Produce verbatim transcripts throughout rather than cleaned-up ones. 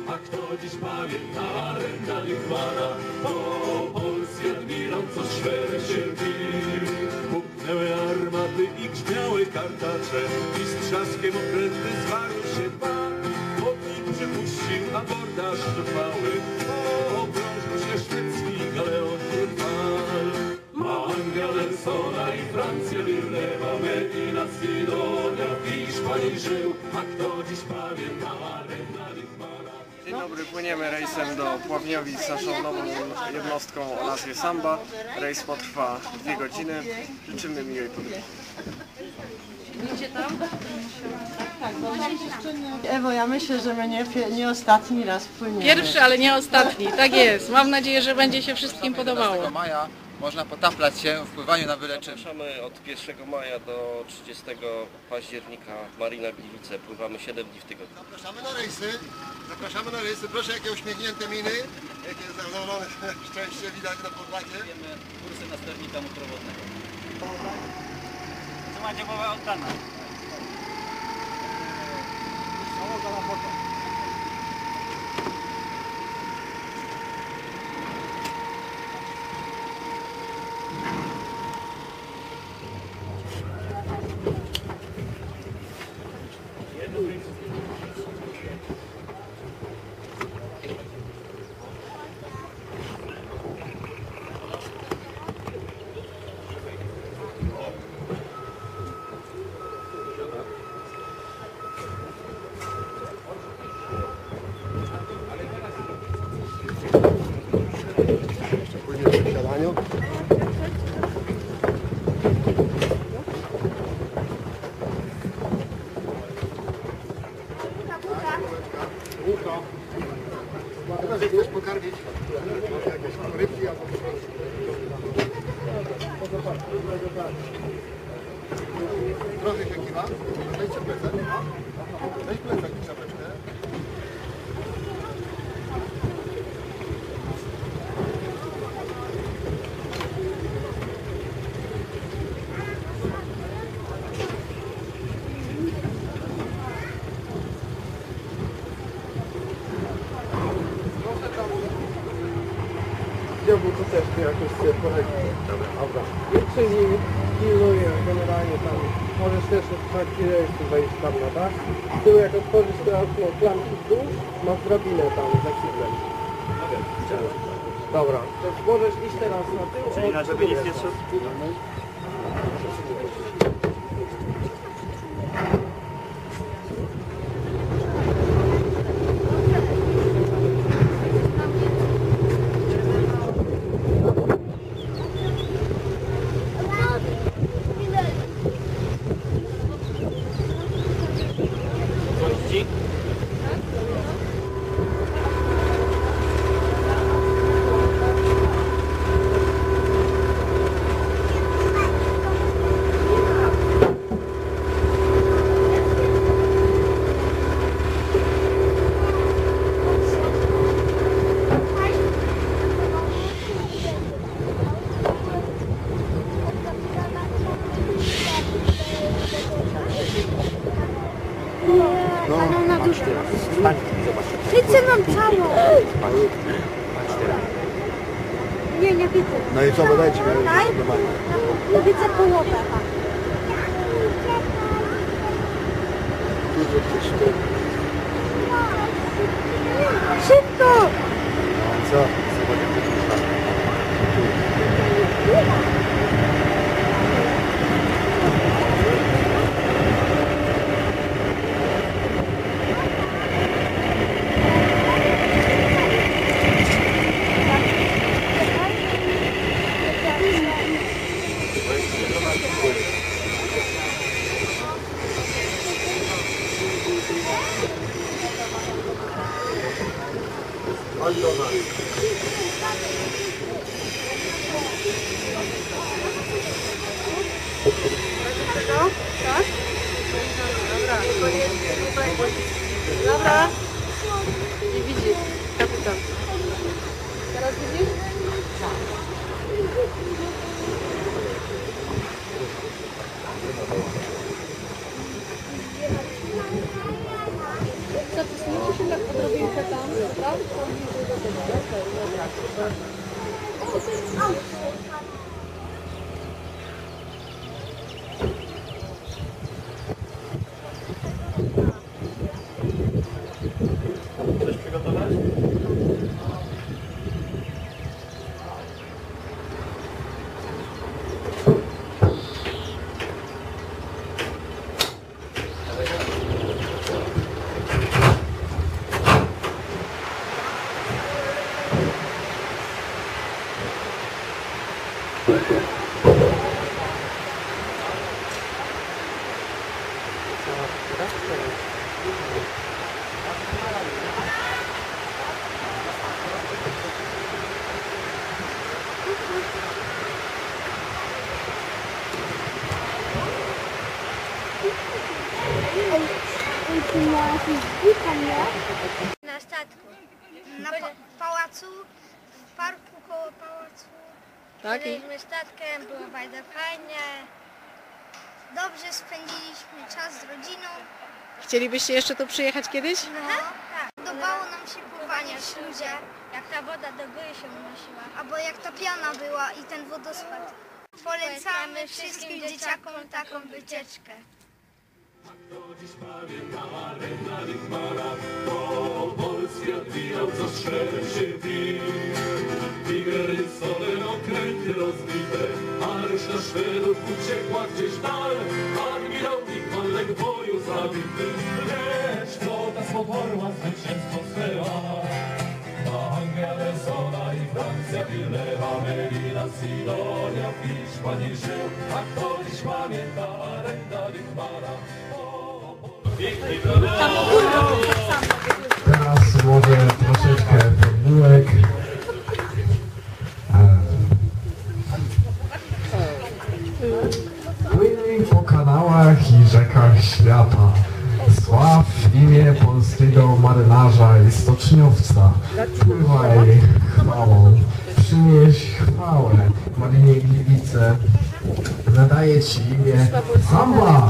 a kto dziś pamięta Arenda Lichmana? O, polski admirał, co Szwery cierpił. Puknęły armaty i grzmiały kartacze i z trzaskiem okręty zwarł się pan. Wodnik przypuścił abordaż trwały, o, obrążył się szwedzki galeon Trwal. Mangalensona i Francja Wilnewa, Medina Sidonia w Hiszpanii żył, a kto dziś pamięta Arenda Lichmana? Dzień dobry, płyniemy rejsem do Pławniowic z naszą nową jednostką o nazwie Samba. Rejs potrwa dwie godziny. Życzymy miłej podróży. Idzie tam? Ewo, ja myślę, że my nie, nie ostatni raz płyniemy. Pierwszy, ale nie ostatni, tak jest. Mam nadzieję, że będzie się wszystkim podobało. piętnastego maja można potaplać się w pływaniu na wyleczeniu. Zapraszamy od pierwszego maja do trzydziestego października Marina Gliwice. Pływamy siedem dni w tygodniu. Zapraszamy na rejsy. Zapraszamy na rejsy. Proszę, jakie uśmiechnięte miny. Jakie zadowolone szczęście widać na podlacie. Kursy na sternika motorowodnego. Co macie mowa oddana? Załoga na boku. Jeszcze później w przesiadaniu. Łuko. Chyba, że chcesz pokarmić jakieś rybki albo trochę się kiwa. Weźcie plecak. Weź plecak i czapeczkę. Chciałbym to też jakoś sobie poradzić. Dobra. Czyli pilnuję generalnie tam. Możesz też w trakcie rejsu wejść tam na dach. Z tyłu jak otworzysz te okno, klamki w dół, masz drabinę tam za kiblem. Dobra, to możesz iść teraz na tył. Czyli na żeby nic nie szedł? Paną na duszę. Widzę mam całą. Nie, nie widzę. No i co, dodajcie mi Tak? No widzę połowę. Tu jesteś ty. Szybko! Co? Chodź do nas. Tak? Dobra. Dobra. Nie widzisz, kapitan. Teraz widzisz? Co to Coś przygotować? Na statku. Na pa pałacu, w parku koło pałacu. Tak? I Byliśmy statkiem, było bardzo fajnie. Dobrze spędziliśmy czas z rodziną. chcielibyście jeszcze tu przyjechać kiedyś? No, tak. Podobało nam się pływanie w śluzie. Jak ta woda do góry się unosiła. Albo jak ta piana była i ten wodospad. Polecamy wszystkim dzieciakom taką wycieczkę. Dziś pamięta Marena Lichmana, po Polsce odbijał co szereg się bił. Tigery, solen, okręty rozbite, a reszta Szwedów uciekła gdzieś dal. Admirał Lichman legł w boju zabity, lecz flota spoporła zwycięstwo swe. Anglia, Lesona i Francja, Wilewa, Melina, Sidonia, w Hiszpanii żył, a kto dziś pamięta Marena Lichmana. Teraz może troszeczkę formułek. Płynij po kanałach i rzekach świata. Sław imię polskiego marynarza i stoczniowca. Pływaj chwałą, przynieś chwałę Marinie Gliwice. Nadaje ci imię Samba.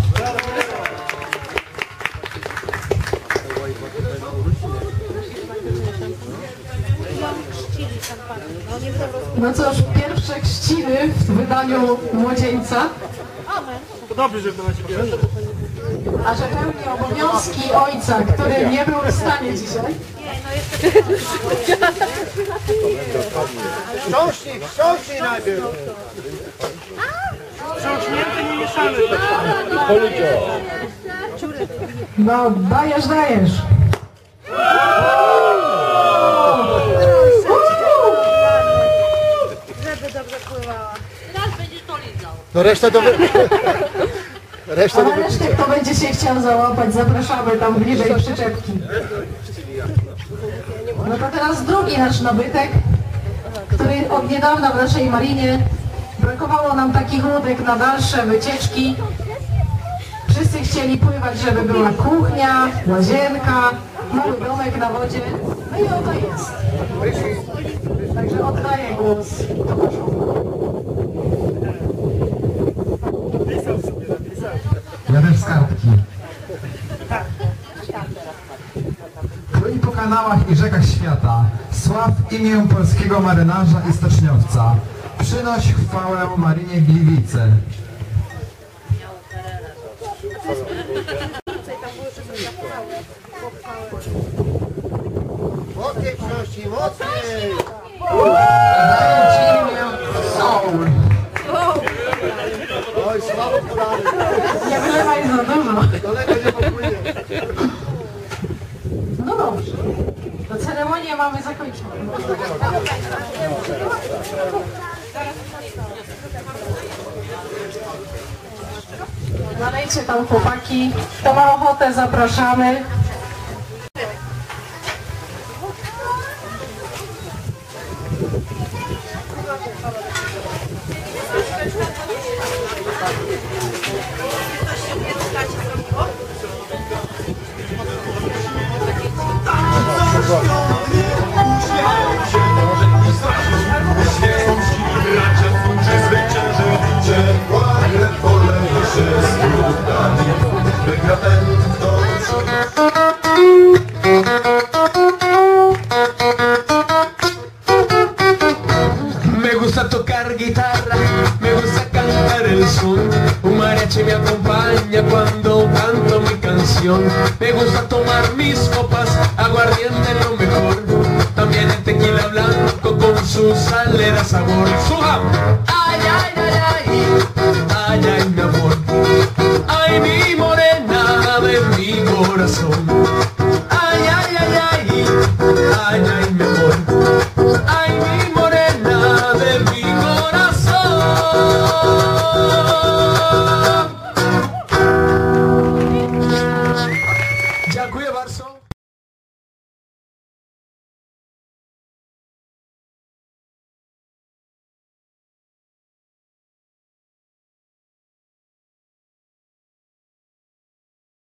No cóż, pierwsze chrzciny w wydaniu młodzieńca. To dobrze, że to macie pierwsze. A że pełni obowiązki ojca, który nie był w stanie dzisiaj. Wstrząśnij, wstrząśnij najpierw. Wstrząśnięty nie mieszamy. No, dajesz, dajesz. Żeby dobrze pływała. No resztę to... Resztę A resztę, kto będzie się chciał załapać, zapraszamy tam bliżej przyczepki. No to teraz drugi nasz nabytek, który od niedawna w naszej marinie. Brakowało nam takich łódek na dalsze wycieczki. Wszyscy chcieli pływać, żeby była kuchnia, łazienka, mały domek na wodzie. No i oto jest. Także oddaję głos Tomaszowi. Jadę z kartki. Płyń po kanałach i rzekach świata. Sław imię polskiego marynarza i stoczniowca. Przynoś chwałę Marinie Gliwice. Mocniej wstrząśnij, mocniej! Daję ci imię Soul. Oj, słabo podany. Nie wylewaj za dużo. Daleko nie popłynie. No dobrze. To ceremonię mamy zakończoną. Nalejcie tam chłopaki. Kto ma ochotę, zapraszamy. Wygra ten, kto cuando canto mi canción. Me gusta tomar mis copas, aguardiente lo mejor. También el tequila blanco con su sal le da sabor. ¡Suja! Ay, ay, ay, ay, ay, ay, mi amor. Ay, mi morena de mi corazón.